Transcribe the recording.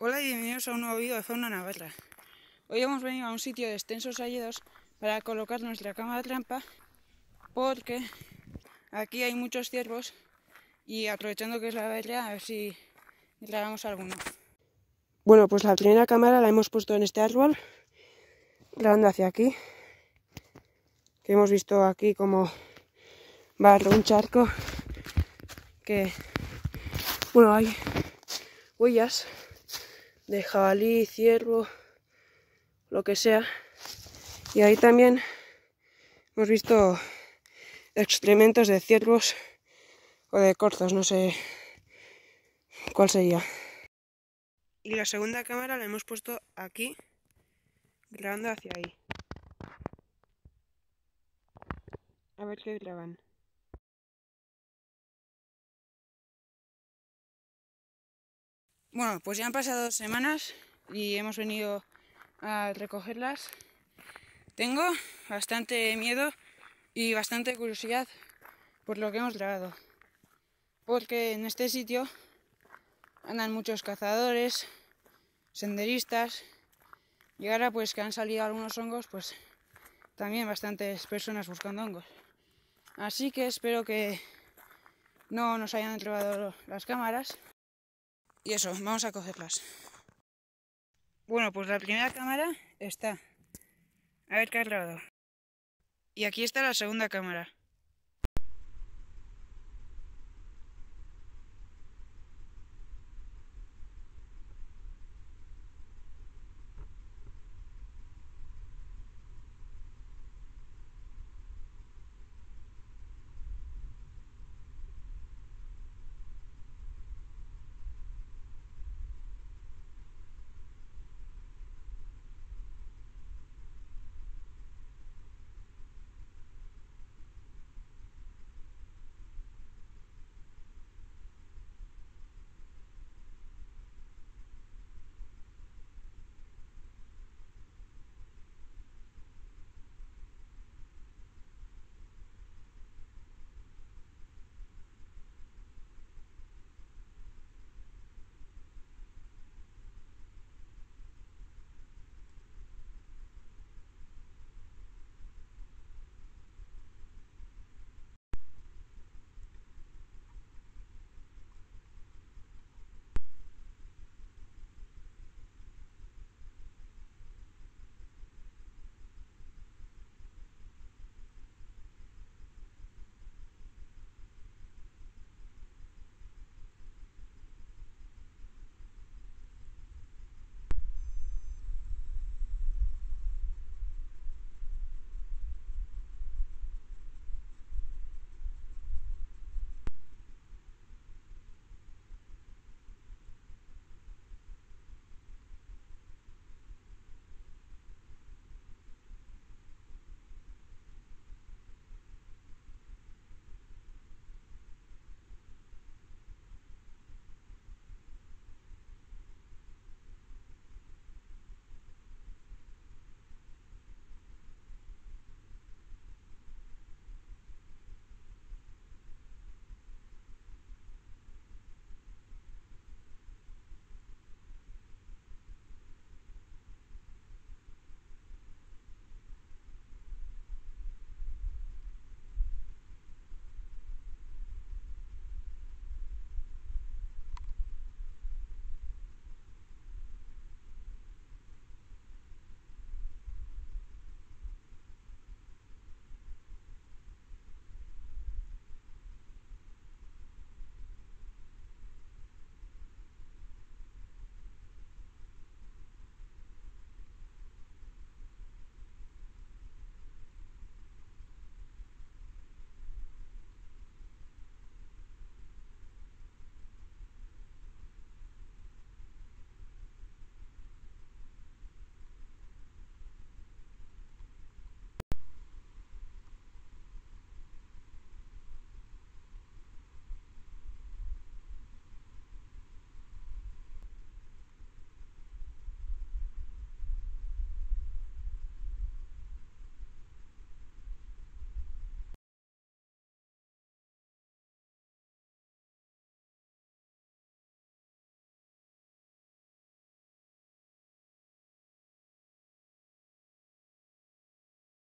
Hola y bienvenidos a un nuevo vídeo de Fauna Navarra. Hoy hemos venido a un sitio de extensos hayedos para colocar nuestra cámara trampa porque aquí hay muchos ciervos y aprovechando que es la berrea, a ver si grabamos alguno. Bueno, pues la primera cámara la hemos puesto en este árbol, grabando hacia aquí, que hemos visto aquí como barro un charco, que bueno, hay huellas de jabalí, ciervo, lo que sea, y ahí también hemos visto excrementos de ciervos o de corzos, no sé cuál sería. Y la segunda cámara la hemos puesto aquí, grabando hacia ahí. A ver qué graban. Bueno, pues ya han pasado 2 semanas y hemos venido a recogerlas. Tengo bastante miedo y bastante curiosidad por lo que hemos grabado, porque en este sitio andan muchos cazadores, senderistas, y ahora pues que han salido algunos hongos, pues también bastantes personas buscando hongos. Así que espero que no nos hayan robado las cámaras. Y eso, vamos a cogerlas. Bueno, pues la primera cámara está. A ver qué has grabado. Y aquí está la segunda cámara.